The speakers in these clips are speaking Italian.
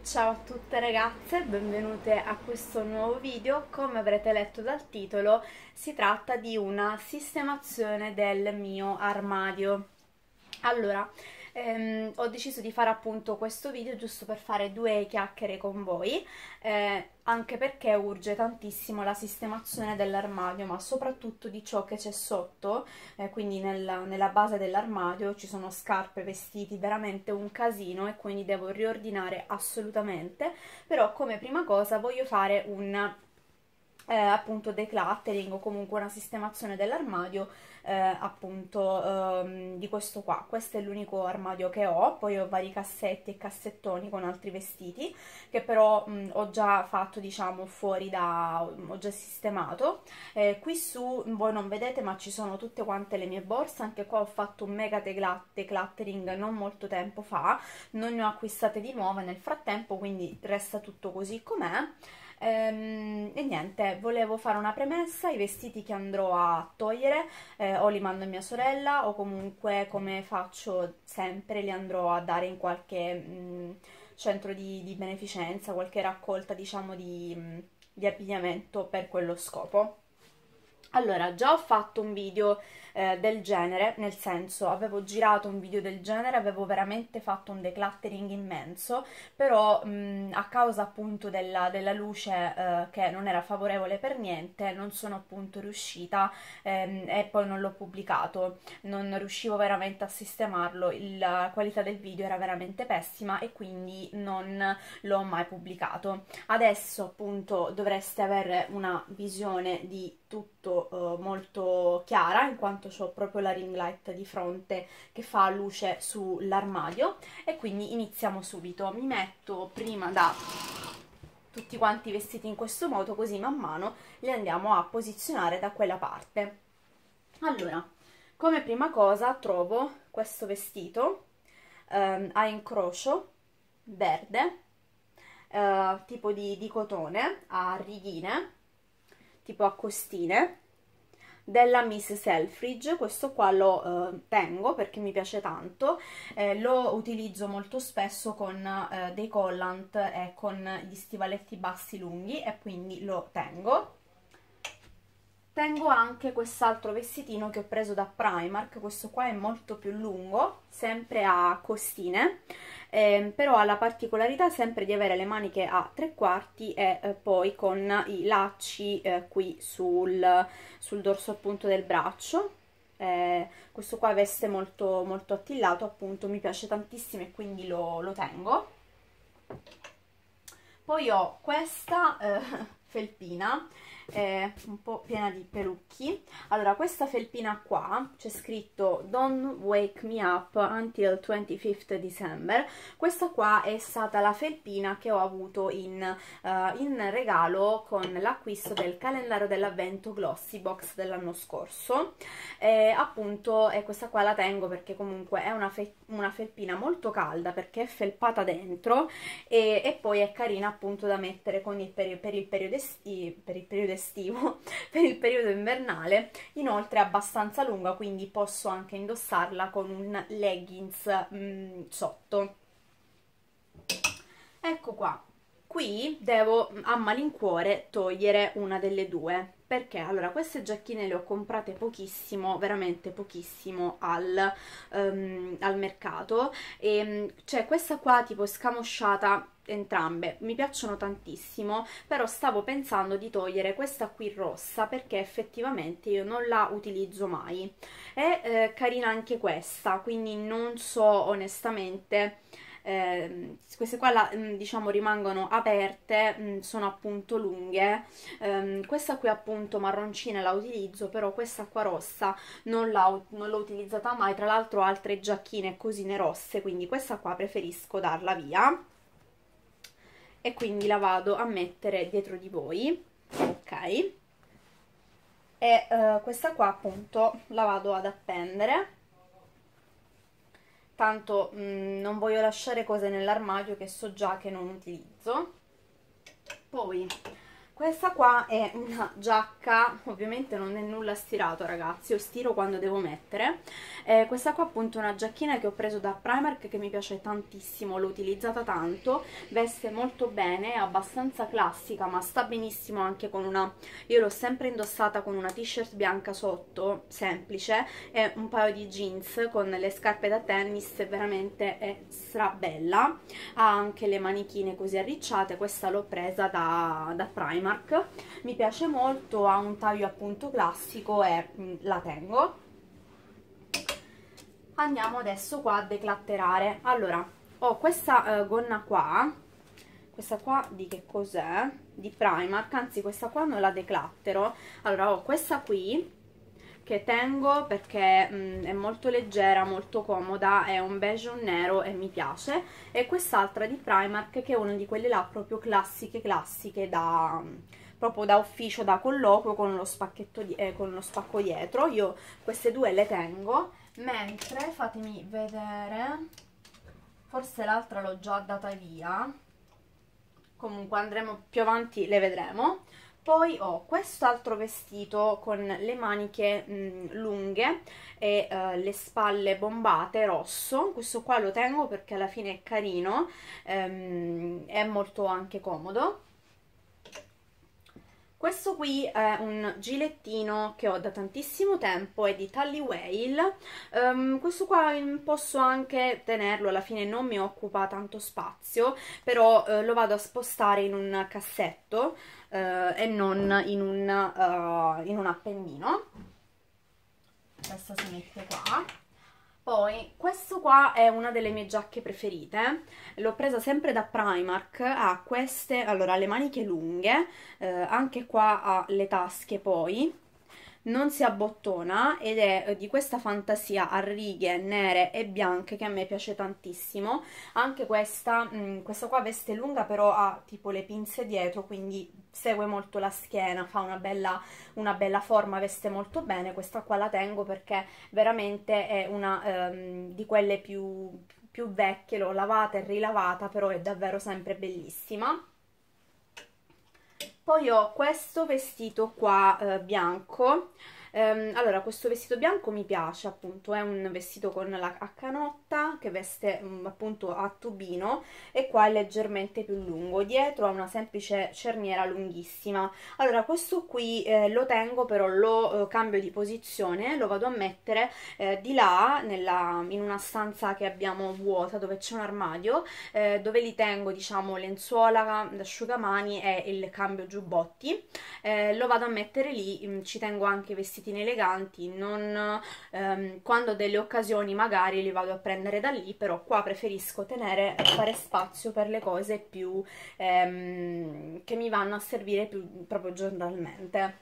Ciao a tutte ragazze, benvenute a questo nuovo video. Come avrete letto dal titolo, si tratta di una sistemazione del mio armadio. Allora, ho deciso di fare appunto questo video giusto per fare due chiacchiere con voi, anche perché urge tantissimo la sistemazione dell'armadio, ma soprattutto di ciò che c'è sotto, quindi nella base dell'armadio ci sono scarpe, vestiti, veramente un casino, e quindi devo riordinare assolutamente. Però come prima cosa voglio fare un appunto decluttering o comunque una sistemazione dell'armadio, appunto di questo qua. Questo è l'unico armadio che ho, poi ho vari cassetti e cassettoni con altri vestiti che però ho già fatto, diciamo, fuori ho già sistemato. Qui su voi non vedete, ma ci sono tutte quante le mie borse. Anche qua ho fatto un mega decluttering non molto tempo fa, non ne ho acquistate di nuove nel frattempo, quindi resta tutto così com'è. E niente, volevo fare una premessa: i vestiti che andrò a togliere o li mando a mia sorella, o comunque, come faccio sempre, li andrò a dare in qualche centro di beneficenza, qualche raccolta, diciamo, di abbigliamento per quello scopo. Allora, già ho fatto un video del genere, nel senso, avevo girato un video del genere, avevo veramente fatto un decluttering immenso, però a causa appunto della luce che non era favorevole per niente, non sono appunto riuscita, e poi non l'ho pubblicato. Non riuscivo veramente a sistemarlo, la qualità del video era veramente pessima e quindi non l'ho mai pubblicato. Adesso appunto dovreste avere una visione di tutto molto chiara, in quanto ho proprio la ring light di fronte che fa luce sull'armadio, e quindi iniziamo subito. Mi metto prima da tutti quanti i vestiti in questo modo, così man mano li andiamo a posizionare da quella parte. Allora, come prima cosa trovo questo vestito a incrocio verde, tipo di cotone a righine, tipo a costine, della Miss Selfridge. Questo qua lo tengo perché mi piace tanto, lo utilizzo molto spesso con dei collant e con gli stivaletti bassi lunghi, e quindi lo tengo. Tengo anche quest'altro vestitino che ho preso da Primark. Questo qua è molto più lungo, sempre a costine, però ha la particolarità sempre di avere le maniche a 3/4 e poi con i lacci qui sul dorso appunto del braccio. Questo qua veste molto, molto attillato, appunto mi piace tantissimo e quindi lo tengo. Poi ho questa felpina un po' piena di pelucchi. Allora, questa felpina qua c'è scritto "Don't wake me up until 25th December". Questa qua è stata la felpina che ho avuto in regalo con l'acquisto del calendario dell'avvento Glossy Box dell'anno scorso. Appunto, questa qua la tengo perché comunque è una felpina molto calda, perché è felpata dentro, e poi è carina appunto da mettere con per il periodo estivo, per il periodo invernale. Inoltre è abbastanza lunga, quindi posso anche indossarla con un leggings sotto. Ecco qua. Qui devo a malincuore togliere una delle due, perché allora queste giacchine le ho comprate pochissimo, veramente pochissimo al mercato, e cioè questa qua tipo scamosciata, entrambe mi piacciono tantissimo, però stavo pensando di togliere questa qui rossa perché effettivamente io non la utilizzo mai. È carina anche questa, quindi non so onestamente. Queste qua diciamo rimangono aperte, sono appunto lunghe. Questa qui appunto marroncina la utilizzo, però questa qua rossa non l'ho utilizzata mai. Tra l'altro ho altre giacchine e cosine rosse, quindi questa qua preferisco darla via, e quindi la vado a mettere dietro di voi, ok? E questa qua appunto la vado ad appendere, tanto non voglio lasciare cose nell'armadio che so già che non utilizzo. Poi Questa qua è una giacca, ovviamente non è nulla stirato ragazzi, io stiro quando devo mettere. Questa qua appunto è una giacchina che ho preso da Primark che mi piace tantissimo, l'ho utilizzata tanto, veste molto bene, è abbastanza classica ma sta benissimo anche con una... Io l'ho sempre indossata con una t-shirt bianca sotto, semplice, e un paio di jeans con le scarpe da tennis, veramente è strabella. Ha anche le manichine così arricciate, questa l'ho presa da Primark. Mi piace molto, ha un taglio appunto classico e la tengo. Andiamo adesso qua a declatterare. Allora, ho questa gonna qua, questa qua di che cos'è? Di Primark, anzi questa qua non la declattero. Allora, ho questa qui che tengo perché è molto leggera, molto comoda, è un beige e un nero e mi piace, e quest'altra di Primark che è una di quelle là proprio classiche da proprio da ufficio, da colloquio, con lo spacchetto con lo spacco dietro. Io queste due le tengo, mentre fatemi vedere, forse l'altra l'ho già data via, comunque andremo più avanti, le vedremo. Poi ho quest'altro vestito con le maniche lunghe e le spalle bombate, rosso. Questo qua lo tengo perché alla fine è carino, è molto anche comodo. Questo qui è un gilettino che ho da tantissimo tempo, è di Tally Weijl. Questo qua posso anche tenerlo, alla fine non mi occupa tanto spazio, però lo vado a spostare in un cassetto e non in un appendino. Questa si mette qua. Poi, questo qua è una delle mie giacche preferite, l'ho presa sempre da Primark, ha queste, allora, le maniche lunghe, anche qua ha le tasche poi, non si abbottona ed è di questa fantasia a righe nere e bianche che a me piace tantissimo. Anche questa qua veste lunga, però ha tipo le pinze dietro, quindi segue molto la schiena, fa una bella forma, veste molto bene. Questa qua la tengo perché veramente è una di quelle più vecchie, l'ho lavata e rilavata, però è davvero sempre bellissima. Poi ho questo vestito qua bianco. Allora, questo vestito bianco mi piace, appunto, è un vestito con la a canotta che veste appunto a tubino, e qua è leggermente più lungo, dietro ha una semplice cerniera lunghissima. Allora, questo qui lo tengo, però lo cambio di posizione, lo vado a mettere di là in una stanza che abbiamo vuota, dove c'è un armadio, dove li tengo, diciamo, lenzuola, asciugamani e il cambio giubbotti. Lo vado a mettere lì, ci tengo anche i vestitini eleganti, quando ho delle occasioni magari li vado a prendere da lì, però qua preferisco fare spazio per le cose più che mi vanno a servire più proprio giornalmente.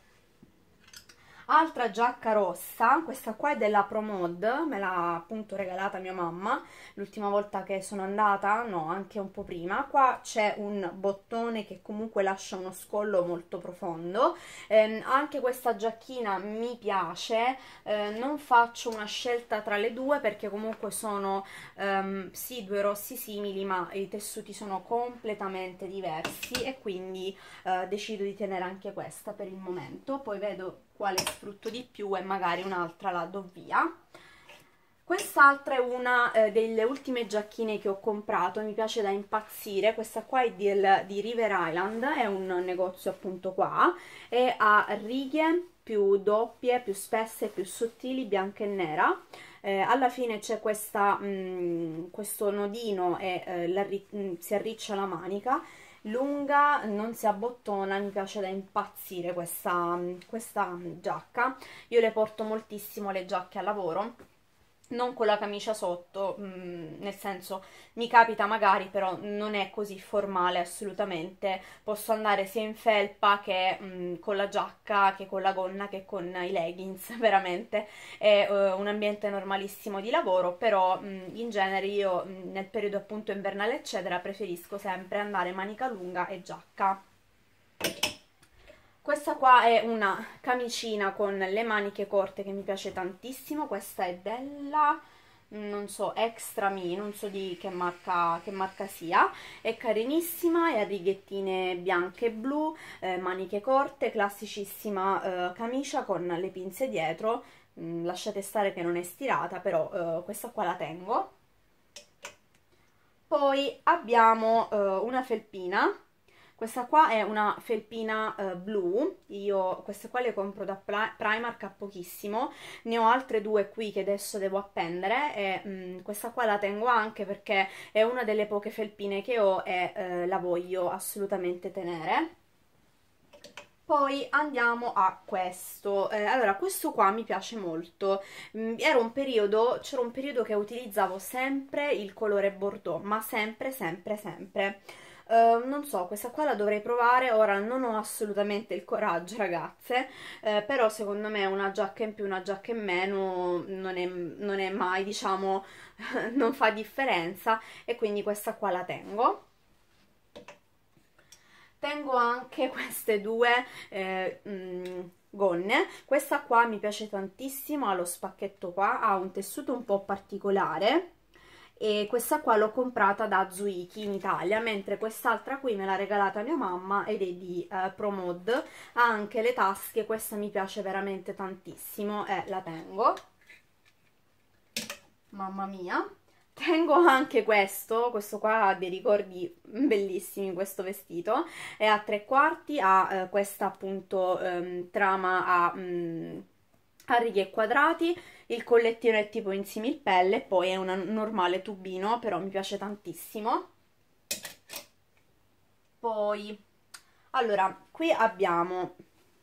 Altra giacca rossa, questa qua è della ProMod, me l'ha appunto regalata mia mamma l'ultima volta che sono andata, no, anche un po' prima. Qua c'è un bottone che comunque lascia uno scollo molto profondo. Anche questa giacchina mi piace, non faccio una scelta tra le due perché comunque sono sì, due rossi simili, ma i tessuti sono completamente diversi, e quindi decido di tenere anche questa per il momento, poi vedo quale sfrutto di più e magari un'altra la do via. Quest'altra è una delle ultime giacchine che ho comprato, mi piace da impazzire. Questa qua è di River Island, è un negozio appunto qua, e ha righe più doppie, più spesse, più sottili, bianca e nera. Alla fine c'è questo nodino e si arriccia la manica, lunga, non si abbottona, mi piace da impazzire questa giacca. Io le porto moltissimo le giacche al lavoro, non con la camicia sotto, nel senso, mi capita magari, però non è così formale assolutamente. Posso andare sia in felpa che con la giacca, che con la gonna, che con i leggings, veramente è un ambiente normalissimo di lavoro, però in genere io nel periodo appunto invernale eccetera preferisco sempre andare manica lunga e giacca. Questa qua è una camicina con le maniche corte che mi piace tantissimo, questa è non so, Extra Me, non so di che marca sia, è carinissima, è a righettine bianche e blu, maniche corte, classicissima camicia con le pinze dietro. Lasciate stare che non è stirata, però questa qua la tengo. Poi abbiamo una felpina. Questa qua è una felpina blu, io queste qua le compro da Primark a pochissimo, ne ho altre due qui che adesso devo appendere e questa qua la tengo anche perché è una delle poche felpine che ho e la voglio assolutamente tenere. Poi andiamo a questo, allora questo qua mi piace molto, c'era un periodo che utilizzavo sempre il colore bordeaux, ma sempre, sempre, sempre. Non so, questa qua la dovrei provare, ora non ho assolutamente il coraggio ragazze, però secondo me una giacca in più, una giacca in meno non è mai, diciamo, non fa differenza e quindi questa qua la tengo. Tengo anche queste due gonne, questa qua mi piace tantissimo, ha lo spacchetto qua, ha un tessuto un po' particolare e questa qua l'ho comprata da Zuiki in Italia, mentre quest'altra qui me l'ha regalata mia mamma ed è di ProMod, ha anche le tasche, questa mi piace veramente tantissimo e la tengo, mamma mia. Tengo anche questo qua ha dei ricordi bellissimi, questo vestito, è a 3/4, ha questa appunto trama a righe e quadrati, il collettino è tipo in similpelle, poi è un normale tubino, però mi piace tantissimo. Poi, allora, qui abbiamo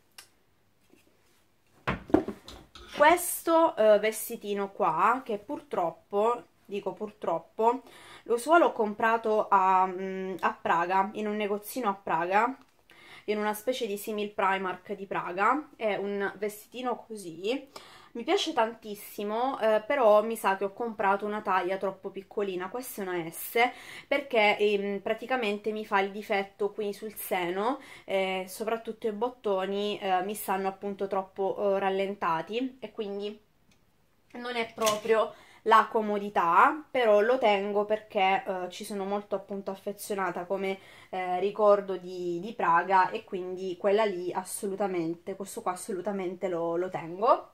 questo vestitino qua, che purtroppo... dico purtroppo, lo so, l'ho comprato a Praga, in un negozino a Praga, in una specie di simil Primark di Praga, è un vestitino così, mi piace tantissimo, però mi sa che ho comprato una taglia troppo piccolina, questa è una S, perché praticamente mi fa il difetto qui sul seno, soprattutto i bottoni mi stanno appunto troppo rallentati e quindi non è proprio la comodità, però lo tengo perché ci sono molto appunto affezionata come ricordo di Praga e quindi quella lì assolutamente, questo qua assolutamente lo tengo.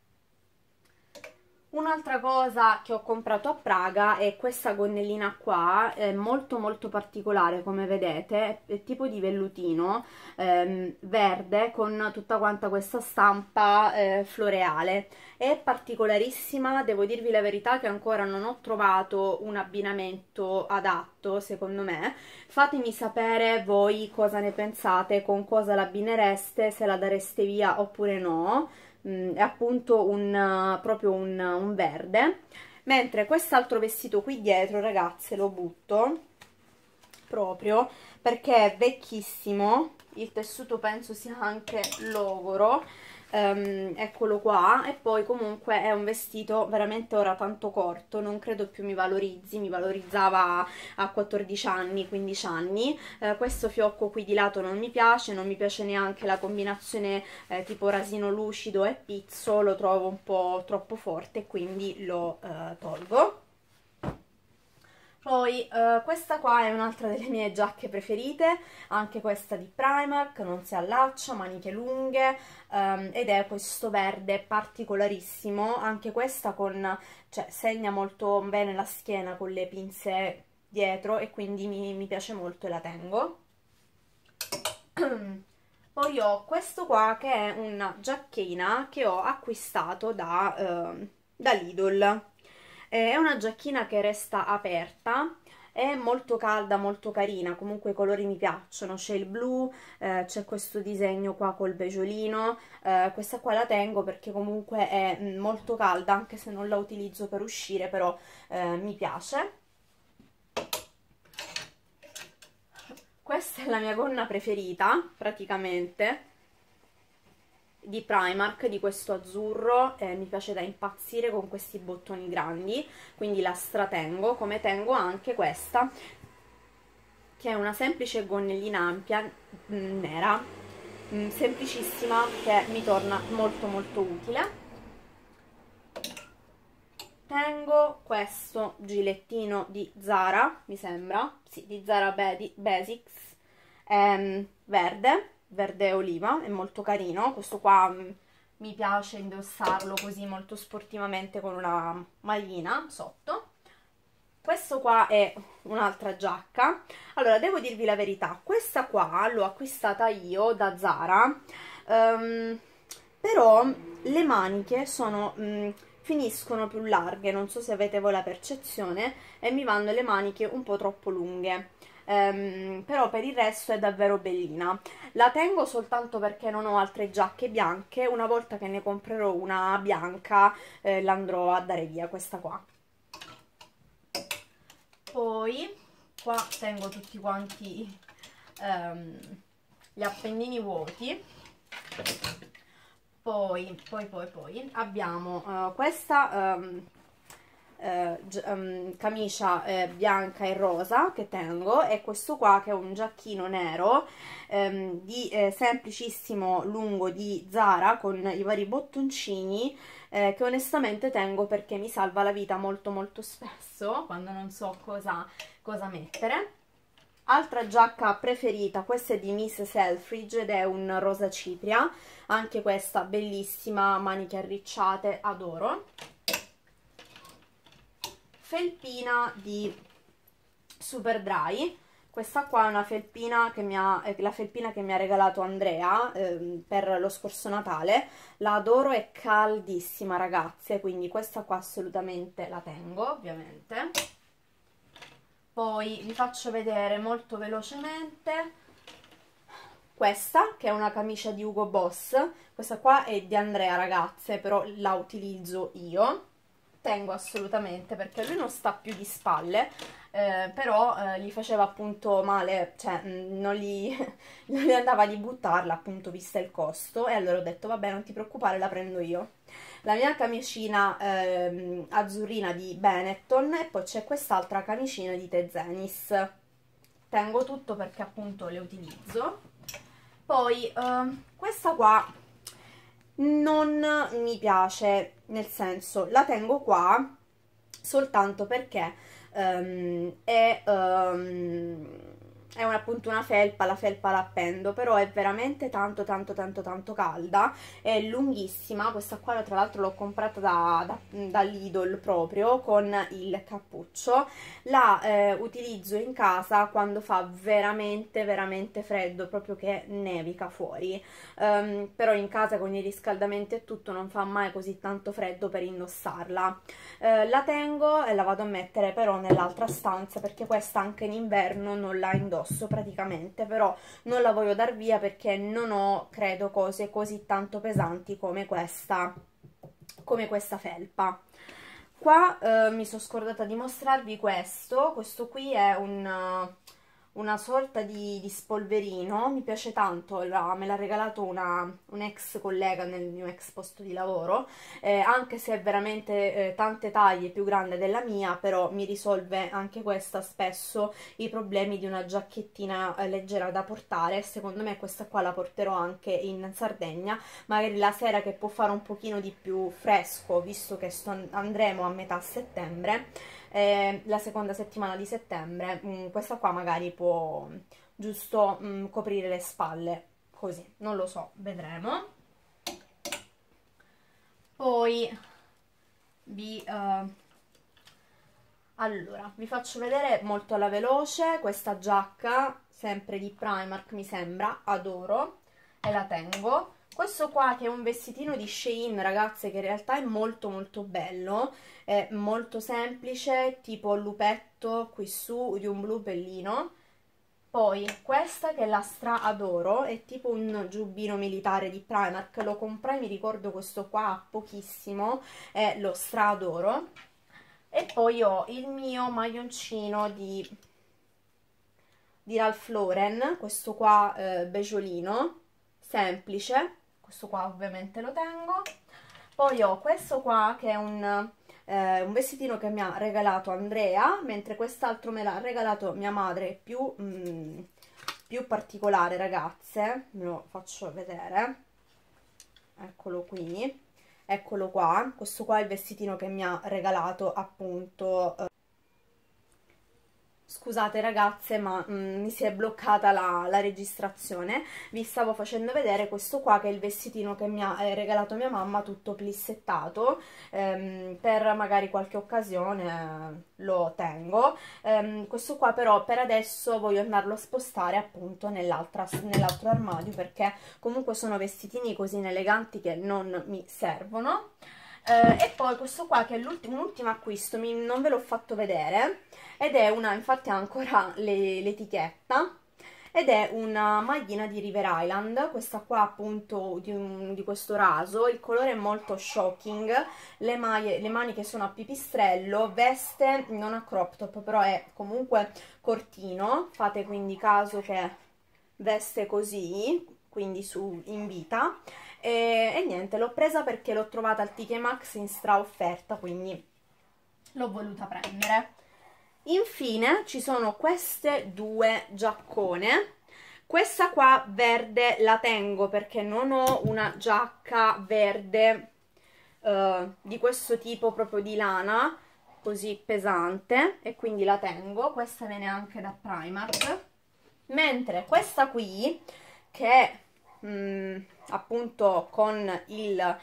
Un'altra cosa che ho comprato a Praga è questa gonnellina qua, è molto molto particolare come vedete, è tipo di vellutino verde con tutta quanta questa stampa floreale, è particolarissima, devo dirvi la verità che ancora non ho trovato un abbinamento adatto secondo me, fatemi sapere voi cosa ne pensate, con cosa l'abbinereste, se la dareste via oppure no. È appunto proprio un verde, mentre quest'altro vestito qui dietro ragazze lo butto proprio perché è vecchissimo, il tessuto penso sia anche logoro, eccolo qua, e poi comunque è un vestito veramente ora tanto corto, non credo più mi valorizzi, mi valorizzava a 14 anni, 15 anni, questo fiocco qui di lato non mi piace, non mi piace neanche la combinazione tipo rasino lucido e pizzo, lo trovo un po' troppo forte, quindi lo tolgo. Poi questa qua è un'altra delle mie giacche preferite, anche questa di Primark, non si allaccia, maniche lunghe, ed è questo verde particolarissimo, anche questa cioè, segna molto bene la schiena con le pinze dietro e quindi mi piace molto e la tengo. Poi ho questo qua che è una giacchina che ho acquistato da Lidl. È una giacchina che resta aperta, è molto calda, molto carina, comunque i colori mi piacciono, c'è il blu, c'è questo disegno qua col beggiolino, questa qua la tengo perché comunque è molto calda, anche se non la utilizzo per uscire, però mi piace. Questa è la mia gonna preferita, praticamente, di Primark, di questo azzurro, mi piace da impazzire con questi bottoni grandi, quindi la stratengo, come tengo anche questa, che è una semplice gonnellina ampia, nera, semplicissima, che mi torna molto molto utile. tengo questo gilettino di Zara, mi sembra, sì, di Zara Basics, verde oliva, è molto carino. Questo qua mi piace indossarlo così molto sportivamente con una maglina sotto. Questo qua è un'altra giacca. Allora, devo dirvi la verità, questa qua l'ho acquistata io da Zara, però le maniche sono, finiscono più larghe, non so se avete voi la percezione, e mi vanno le maniche un po' troppo lunghe. Però per il resto è davvero bellina. La tengo soltanto perché non ho altre giacche bianche. Una volta che ne comprerò una bianca, l'andrò a dare via, questa qua. Poi qua tengo tutti quanti gli appendini vuoti. Poi abbiamo questa camicia bianca e rosa che tengo, e questo qua che è un giacchino nero di semplicissimo lungo di Zara con i vari bottoncini, che onestamente tengo perché mi salva la vita molto molto spesso quando non so cosa mettere. Altra giacca preferita, questa è di Miss Selfridge ed è un rosa cipria, anche questa bellissima, maniche arricciate, adoro. Felpina di Superdry, questa qua è una felpina che la felpina che mi ha regalato Andrea per lo scorso Natale. La adoro, è caldissima ragazze, quindi questa qua assolutamente la tengo, ovviamente. Poi vi faccio vedere molto velocemente questa, che è una camicia di Hugo Boss. Questa qua è di Andrea ragazze, però la utilizzo io. Tengo assolutamente perché lui non sta più di spalle, però gli faceva appunto male, cioè non gli andava di buttarla appunto vista il costo, e allora ho detto vabbè, non ti preoccupare, la prendo io. La mia camicina azzurrina di Benetton, e poi c'è quest'altra camicina di Tezenis. Tengo tutto perché appunto le utilizzo. Poi questa qua non mi piace, nel senso, la tengo qua soltanto perché è appunto una felpa, la felpa la appendo, però è veramente tanto calda, è lunghissima. Questa qua tra l'altro l'ho comprata da Lidl proprio con il cappuccio. La utilizzo in casa quando fa veramente freddo, proprio che nevica fuori, però in casa con il riscaldamento e tutto non fa mai così tanto freddo per indossarla. La tengo e la vado a mettere però nell'altra stanza, perché questa anche in inverno non la indosso praticamente, però non la voglio dar via perché non ho, credo, cose così tanto pesanti come questa felpa. Qua mi sono scordata di mostrarvi questo qui è una sorta di spolverino, mi piace tanto, me l'ha regalato un ex collega nel mio ex posto di lavoro, anche se è veramente tante taglie più grande della mia, però mi risolve anche questa spesso i problemi di una giacchettina leggera da portare. Secondo me questa qua la porterò anche in Sardegna, magari la sera che può fare un pochino di più fresco, visto che andremo a metà settembre. La seconda settimana di settembre, questa qua magari può giusto coprire le spalle, così, non lo so, vedremo. Poi allora, vi faccio vedere molto alla veloce questa giacca, sempre di Primark mi sembra, adoro, e la tengo. Questo qua che è un vestitino di Shein, ragazze, che in realtà è molto bello, è molto semplice, tipo lupetto qui su, di un blu bellino. Poi questa che la adoro, è tipo un giubbino militare di Primark, lo comprai, mi ricordo questo qua a pochissimo, e lo adoro. E poi ho il mio maglioncino di Ralph Lauren, questo qua beggiolino, semplice. Questo qua ovviamente lo tengo. Poi ho questo qua che è un vestitino che mi ha regalato Andrea, mentre quest'altro me l'ha regalato mia madre, più particolare, ragazze, me lo faccio vedere, eccolo qui. eccolo qua, questo qua è il vestitino che mi ha regalato appunto. Scusate ragazze, ma mi si è bloccata la registrazione. Vi stavo facendo vedere questo qua che è il vestitino che mi ha regalato mia mamma, tutto plissettato, per magari qualche occasione lo tengo. Questo qua però per adesso voglio andarlo a spostare appunto nell'altro armadio, perché comunque sono vestitini così eleganti che non mi servono. E poi questo qua che è un ultimo acquisto, non ve l'ho fatto vedere, ed è una, infatti ha ancora l'etichetta, ed è una maglina di River Island, questa qua appunto di questo raso. Il colore è molto shocking, le maniche sono a pipistrello, veste non a crop top, però è comunque cortino, fate quindi caso che veste così, quindi in vita. E niente, l'ho presa perché l'ho trovata al TK Maxx in stra offerta, quindi l'ho voluta prendere. Infine ci sono queste due giaccone. Questa qua verde la tengo perché non ho una giacca verde di questo tipo, proprio di lana, così pesante, e quindi la tengo. Questa viene anche da Primark. Mentre questa qui, che è appunto con il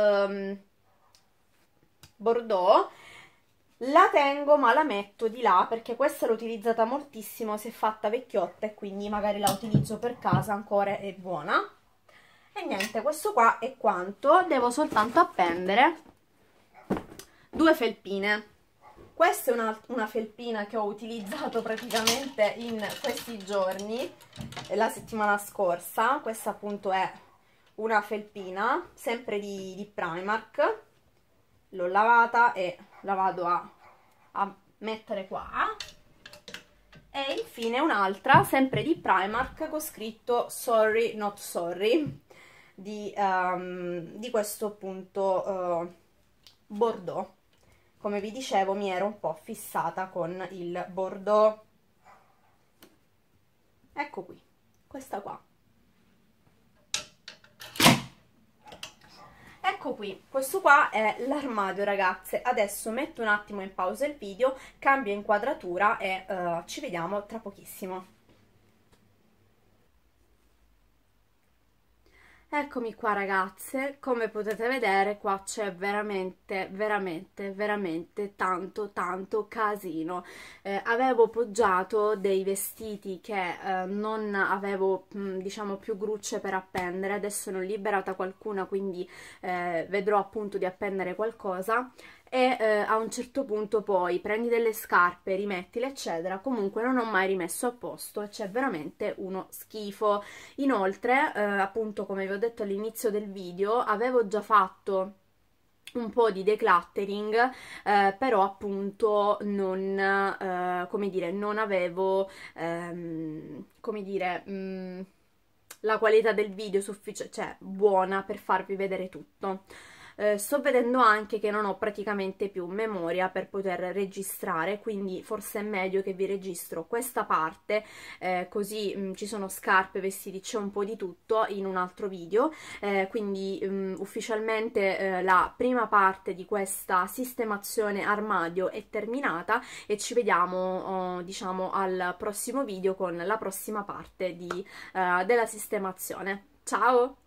bordeaux, la tengo ma la metto di là perché questa l'ho utilizzata moltissimo, si è fatta vecchiotta e quindi magari la utilizzo per casa, ancora è buona. E niente, questo qua è quanto. Devo soltanto appendere due felpine. Questa è una felpina che ho utilizzato praticamente in questi giorni, la settimana scorsa. Questa appunto è una felpina, sempre di Primark. L'ho lavata e la vado a mettere qua. E infine un'altra, sempre di Primark, con scritto Sorry Not Sorry, di questo appunto bordeaux. Come vi dicevo, mi ero un po' fissata con il bordeaux. Ecco qui, questa qua. Ecco qui, questo qua è l'armadio ragazze. Adesso metto un attimo in pausa il video, cambio inquadratura e ci vediamo tra pochissimo. Eccomi qua ragazze, come potete vedere qua c'è veramente tanto casino. Avevo poggiato dei vestiti che non avevo diciamo più grucce per appendere, adesso ne ho liberata qualcuna, quindi vedrò appunto di appendere qualcosa. E a un certo punto poi prendi delle scarpe, rimettile eccetera. Comunque non ho mai rimesso a posto e c'è veramente uno schifo. Inoltre appunto, come vi ho detto all'inizio del video, avevo già fatto un po' di decluttering, però appunto non, come dire, non avevo, come dire, la qualità del video cioè buona per farvi vedere tutto. Sto vedendo anche che non ho praticamente più memoria per poter registrare, quindi forse è meglio che vi registro questa parte, così ci sono scarpe, vestiti, c'è un po' di tutto in un altro video. Quindi ufficialmente la prima parte di questa sistemazione armadio è terminata e ci vediamo diciamo al prossimo video con la prossima parte della sistemazione. Ciao!